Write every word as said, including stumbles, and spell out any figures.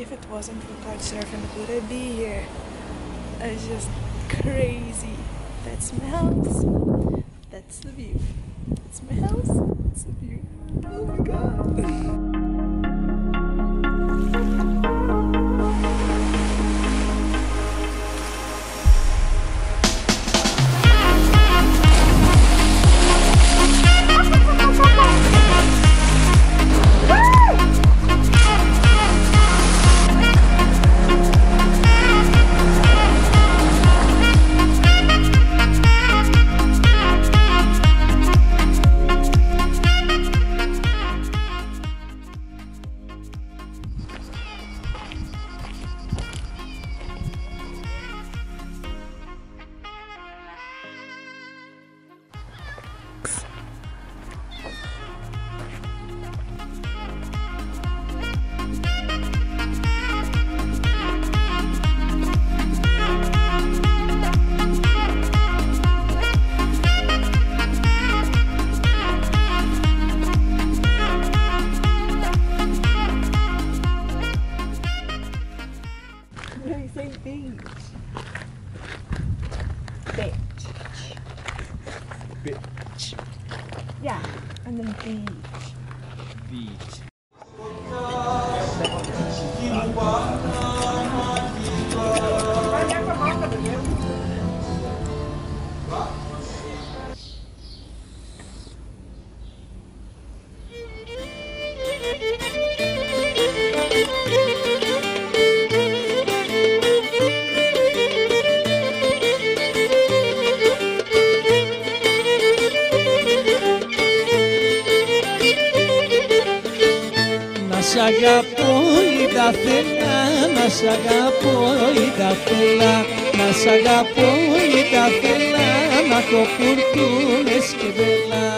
if it wasn't for Couchsurfing, would I be here? It's just crazy. That's my house. That's the view. That's my house. That's the view. Oh my god. Beach. Yeah, and then beach. Beach. Σ' αγαπώ ή τα θέλα, να σ' αγαπώ ή τα θέλα, να σ' αγαπώ ή τα θέλα, να έχω κουρτούνες και βέλα.